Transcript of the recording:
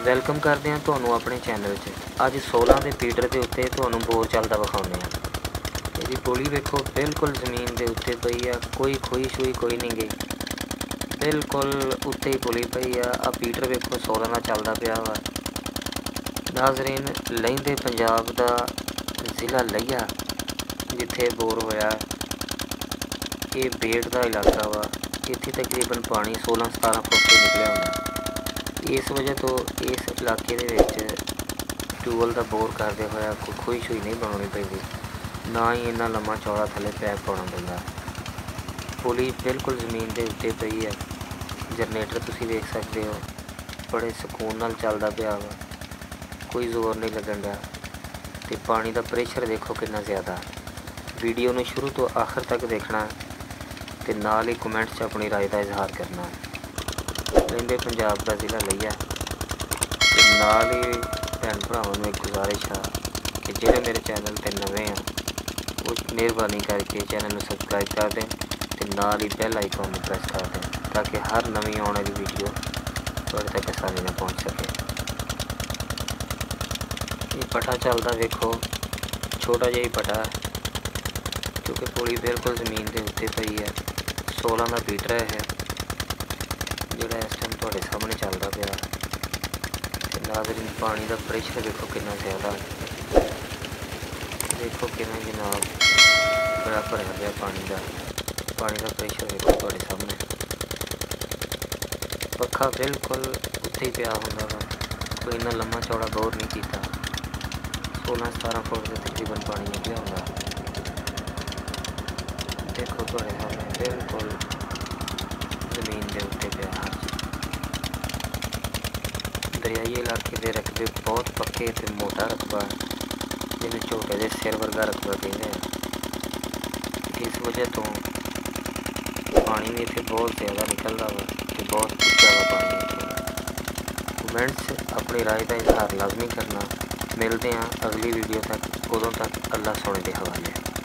Welcome ਕਰਦੇ ਹਾਂ ਤੁਹਾਨੂੰ ਆਪਣੇ ਚੈਨਲ 'ਚ। ਅੱਜ 16 ਦੇ ਫੀਟਰ ਦੇ ਉੱਤੇ ਤੁਹਾਨੂੰ ਬੋਰ ਚੱਲਦਾ ਵਿਖਾਉਂਦੇ ਹਾਂ। ਇਹਦੀ ਪੁਲੀ ਵੇਖੋ, ਬਿਲਕੁਲ ਜ਼ਮੀਨ ਦੇ ਉੱਤੇ ਪਈ ਆ, ਕੋਈ ਖੋਈ ਸ਼ੋਈ ਕੋਈ ਨਹੀਂ ਗਈ, ਬਿਲਕੁਲ ਉੱਤੇ ਹੀ ਪੁਲੀ ਪਈ ਆ। ਆ ਫੀਟਰ ਵੇਖੋ 16 ਦਾ ਚੱਲਦਾ ਪਿਆ ਵਾ। ਨਾਜ਼ਰੀਨ, ਲਹਿੰਦੇ ਪੰਜਾਬ ਦਾ ਜ਼ਿਲ੍ਹਾ ਲਈਆ ਜਿੱਥੇ ਬੋਰ ਹੋਇਆ, ਇਹ ਬੇਟ ਦਾ ਇਲਾਕਾ ਵਾ। ਇੱਥੇ ਤਕਰੀਬਨ ਪਾਣੀ 16-17 ਫੁੱਟ ਤੋਂ ਨਿਕਲਿਆ ਹੁੰਦਾ। ਇਸ ਵਜ੍ਹਾ ਤੋਂ ਇਸ ਇਲਾਕੇ ਦੇ ਵਿੱਚ ਟਿਊਬਵੈੱਲ ਦਾ ਬੋਰ ਕਰਦੇ ਹੋਇਆ ਕੋਈ ਖੋਈ ਸ਼ੋਈ ਨਹੀਂ ਬਣਾਉਣੀ ਪੈਂਦੀ, ਨਾ ਹੀ ਇੰਨਾ ਲੰਮਾ ਚੌੜਾ ਥੱਲੇ ਪੈਪ ਪਾਉਣਾ ਪੈਂਦਾ। ਪੁਲੀ ਬਿਲਕੁਲ ਜ਼ਮੀਨ ਦੇ ਉੱਤੇ ਪਈ ਹੈ। ਜਨਰੇਟਰ ਤੁਸੀਂ ਵੇਖ ਸਕਦੇ ਹੋ, ਬੜੇ ਸਕੂਨ ਨਾਲ ਚੱਲਦਾ ਪਿਆ ਵਾ, ਕੋਈ ਜ਼ੋਰ ਨਹੀਂ ਲੱਗਣ ਡਿਆ। ਅਤੇ ਪਾਣੀ ਦਾ ਪ੍ਰੈਸ਼ਰ ਦੇਖੋ ਕਿੰਨਾ ਜ਼ਿਆਦਾ। ਵੀਡੀਓ ਨੂੰ ਸ਼ੁਰੂ ਤੋਂ ਆਖਰ ਤੱਕ ਦੇਖਣਾ ਅਤੇ ਨਾਲ ਹੀ ਕਮੈਂਟ 'ਚ ਆਪਣੀ ਰਾਏ ਦਾ ਇਜ਼ਹਾਰ ਕਰਨਾ। ਲਹਿੰਦੇ ਪੰਜਾਬ ਦਾ ਜ਼ਿਲ੍ਹਾ ਲਈਆ। ਅਤੇ ਨਾਲ ਹੀ ਭੈਣ ਭਰਾਵਾਂ ਨੂੰ ਇੱਕ ਗੁਜ਼ਾਰਿਸ਼ ਆ ਕਿ ਜਿਹੜੇ ਮੇਰੇ ਚੈਨਲ 'ਤੇ ਨਵੇਂ ਆ ਉਹ ਮਿਹਰਬਾਨੀ ਕਰਕੇ ਚੈਨਲ ਨੂੰ ਸਬਸਕ੍ਰਾਈਬ ਕਰ ਦੇਣ ਅਤੇ ਨਾਲ ਹੀ ਬੈਲ ਆਈਕਨ ਨੂੰ ਪ੍ਰੈਸ ਕਰ ਦੇਣ ਤਾਂ ਕਿ ਹਰ ਨਵੀਂ ਆਉਣ ਵਾਲੀ ਵੀਡੀਓ ਤੁਹਾਡੇ ਤੱਕ ਆਸਾਨੀ ਨਾਲ ਪਹੁੰਚ ਸਕੇ। ਇਹ ਪਟਾ ਚੱਲਦਾ ਵੇਖੋ, ਛੋਟਾ ਜਿਹਾ ਹੀ ਪਟਾ ਕਿਉਂਕਿ ਪੁਲੀ ਬਿਲਕੁਲ ਜ਼ਮੀਨ ਦੇ ਉੱਤੇ ਪਈ ਹੈ। 16 ਦਾ ਫੀਟਰ ਹੈ ਇਹ, ਜਿਹੜਾ ਇਸ ਟਾਈਮ ਤੁਹਾਡੇ ਸਾਹਮਣੇ ਚੱਲਦਾ ਪਿਆ। ਅਤੇ ਨਾਜ਼ਰੀਨ, ਪਾਣੀ ਦਾ ਪ੍ਰੈਸ਼ਰ ਵੇਖੋ ਕਿੰਨਾ ਜ਼ਿਆਦਾ, ਦੇਖੋ ਕਿਵੇਂ ਜਨਾਬ ਬੜਾ ਭਰਿਆ ਪਿਆ ਪਾਣੀ ਦਾ ਪ੍ਰੈਸ਼ਰ ਵੇਖੋ ਤੁਹਾਡੇ ਸਾਹਮਣੇ। ਪੱਖਾ ਬਿਲਕੁਲ ਉੱਤੇ ਹੀ ਪਿਆ ਹੁੰਦਾ ਵਾ, ਕੋਈ ਇੰਨਾ ਲੰਮਾ ਚੌੜਾ ਬੋਰ ਨਹੀਂ ਕੀਤਾ। 16-17 ਫੁੱਟ ਦੇ ਤਕਰੀਬਨ ਪਾਣੀ ਨਿਕਲਿਆ ਹੁੰਦਾ। ਦੇਖੋ ਤੁਹਾਡੇ ਸਾਹਮਣੇ ਬਿਲਕੁਲ ਜ਼ਮੀਨ ਦੇ ਉੱਤੇ ਪਿਆ ਹਰ ਚੀਜ਼। ਦਰਿਆਈ ਇਲਾਕੇ ਦੇ ਰਕਬੇ ਬਹੁਤ ਪੱਕੇ ਅਤੇ ਮੋਟਾ ਰਕਬਾ, ਜਿਹਨੂੰ ਝੋਟੇ ਦੇ ਸਿਰ ਵਰਗਾ ਰਕਬਾ ਕਹਿੰਦੇ ਆ। ਇਸ ਵਜ੍ਹਾ ਤੋਂ ਪਾਣੀ ਵੀ ਇੱਥੇ ਬਹੁਤ ਜ਼ਿਆਦਾ ਨਿਕਲਦਾ ਵਾ ਅਤੇ ਬਹੁਤ ਉੱਚਾ ਵਾ ਪਾਣੀ ਇੱਥੇ। ਕਮੈਂਟਸ ਆਪਣੀ ਰਾਏ ਦਾ ਇਜ਼ਹਾਰ ਲਾਜ਼ਮੀ ਕਰਨਾ। ਮਿਲਦੇ ਹਾਂ ਅਗਲੀ ਵੀਡੀਓ ਤੱਕ, ਉਦੋਂ ਤੱਕ ਅੱਲਾ ਸੋਹਣੇ ਦੇ ਹਵਾਲੇ।